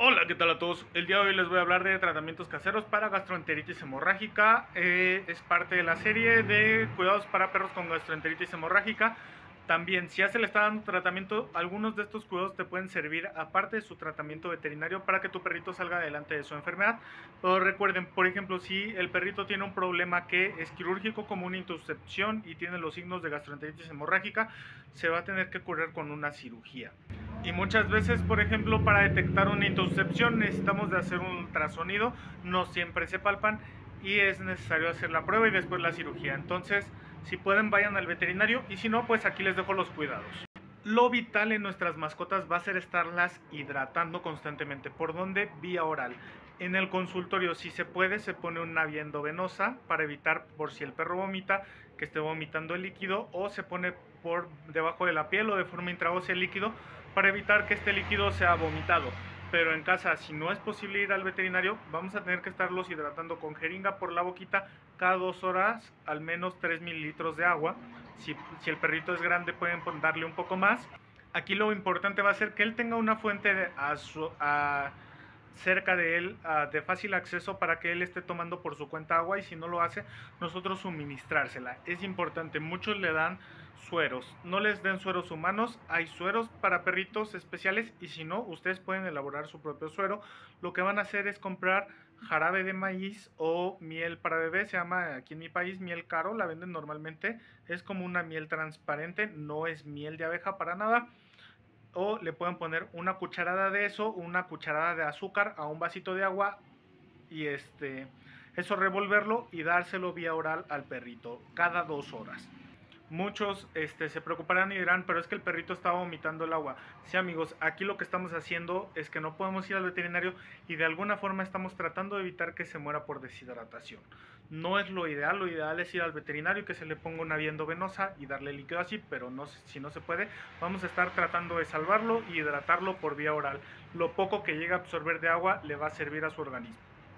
Hola, ¿qué tal a todos? El día de hoy les voy a hablar de tratamientos caseros para gastroenteritis hemorrágica. Es parte de la serie de cuidados para perros con gastroenteritis hemorrágica. También, si ya se le está dando tratamiento, algunos de estos cuidados te pueden servir aparte de su tratamiento veterinario para que tu perrito salga adelante de su enfermedad. Pero recuerden, por ejemplo, si el perrito tiene un problema que es quirúrgico como una intuscepción y tiene los signos de gastroenteritis hemorrágica, se va a tener que curar con una cirugía. Y muchas veces, por ejemplo, para detectar una intuscepción necesitamos de hacer un ultrasonido, no siempre se palpan y es necesario hacer la prueba y después la cirugía. Entonces, si pueden, vayan al veterinario y si no, pues aquí les dejo los cuidados. Lo vital en nuestras mascotas va a ser estarlas hidratando constantemente. ¿Por dónde? Vía oral. En el consultorio, si se puede, se pone una vía endovenosa para evitar, por si el perro vomita, que esté vomitando el líquido, o se pone por debajo de la piel o de forma intraósea el líquido para evitar que este líquido sea vomitado. Pero en casa, si no es posible ir al veterinario, vamos a tener que estarlos hidratando con jeringa por la boquita cada 2 horas, al menos 3 mililitros de agua. Si el perrito es grande, pueden darle un poco más. Aquí lo importante va a ser que él tenga una fuente cerca de él, de fácil acceso, para que él esté tomando por su cuenta agua, y si no lo hace, nosotros suministrársela. Es importante, muchos le dan sueros, no les den sueros humanos, hay sueros para perritos especiales, y si no, ustedes pueden elaborar su propio suero. Lo que van a hacer es comprar jarabe de maíz o miel para bebé, se llama aquí en mi país miel caro, la venden normalmente, es como una miel transparente, no es miel de abeja para nada. O le pueden poner una cucharada de eso, una cucharada de azúcar a un vasito de agua, y eso revolverlo y dárselo vía oral al perrito cada 2 horas. Muchos se preocuparán y dirán, pero es que el perrito está vomitando el agua. Sí, amigos, aquí lo que estamos haciendo es que no podemos ir al veterinario y de alguna forma estamos tratando de evitar que se muera por deshidratación. No es lo ideal es ir al veterinario y que se le ponga una vía endovenosa y darle líquido así, pero no, si no se puede, vamos a estar tratando de salvarlo y hidratarlo por vía oral. Lo poco que llega a absorber de agua le va a servir a su organismo.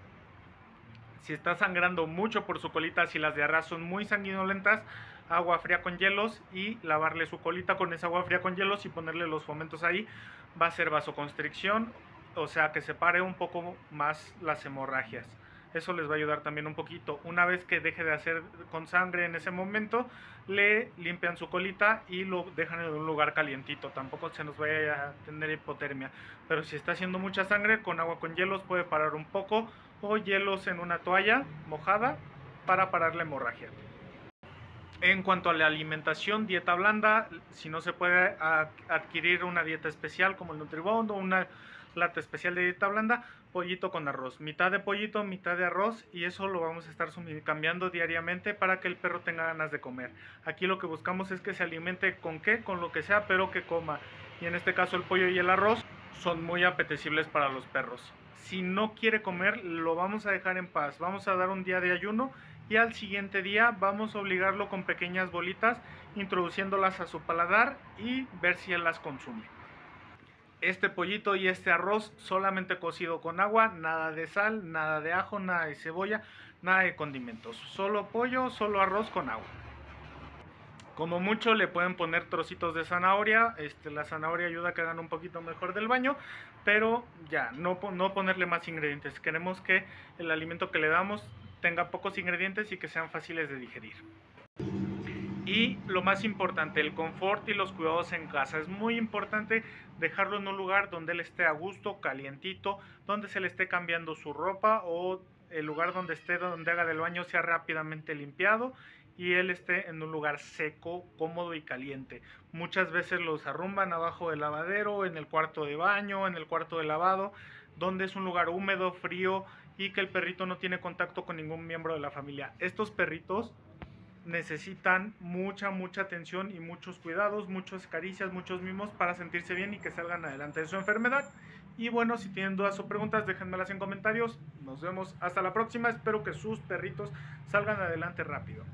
Si está sangrando mucho por su colita, si las diarreas son muy sanguinolentas, agua fría con hielos y lavarle su colita con esa agua fría con hielos y ponerle los fomentos ahí. Va a ser vasoconstricción, o sea que separe un poco más las hemorragias. Eso les va a ayudar también un poquito. Una vez que deje de hacer con sangre en ese momento, le limpian su colita y lo dejan en un lugar calientito. Tampoco se nos vaya a tener hipotermia. Pero si está haciendo mucha sangre, con agua con hielos puede parar un poco, o hielos en una toalla mojada para parar la hemorragia. En cuanto a la alimentación, dieta blanda, si no se puede adquirir una dieta especial como el Nutribond o una lata especial de dieta blanda, pollito con arroz, mitad de pollito, mitad de arroz, y eso lo vamos a estar cambiando diariamente para que el perro tenga ganas de comer. Aquí lo que buscamos es que se alimente con lo que sea, pero que coma, y en este caso el pollo y el arroz son muy apetecibles para los perros. Si no quiere comer, lo vamos a dejar en paz, vamos a dar un día de ayuno y al siguiente día vamos a obligarlo con pequeñas bolitas, introduciéndolas a su paladar y ver si él las consume. Este pollito y este arroz solamente cocido con agua, nada de sal, nada de ajo, nada de cebolla, nada de condimentos, solo pollo, solo arroz con agua. Como mucho le pueden poner trocitos de zanahoria, la zanahoria ayuda a que hagan un poquito mejor del baño, pero ya, no ponerle más ingredientes. Queremos que el alimento que le damos tenga pocos ingredientes y que sean fáciles de digerir. Y lo más importante, el confort y los cuidados en casa. Es muy importante dejarlo en un lugar donde él esté a gusto, calientito, donde se le esté cambiando su ropa, o el lugar donde esté, donde haga del baño, sea rápidamente limpiado y él esté en un lugar seco, cómodo y caliente. Muchas veces los arrumban abajo del lavadero, en el cuarto de baño, en el cuarto de lavado, donde es un lugar húmedo, frío, y que el perrito no tiene contacto con ningún miembro de la familia. Estos perritos necesitan mucha atención y muchos cuidados, muchas caricias, muchos mimos para sentirse bien y que salgan adelante de su enfermedad. Y bueno, si tienen dudas o preguntas, déjenmelas en comentarios. Nos vemos hasta la próxima. Espero que sus perritos salgan adelante rápido.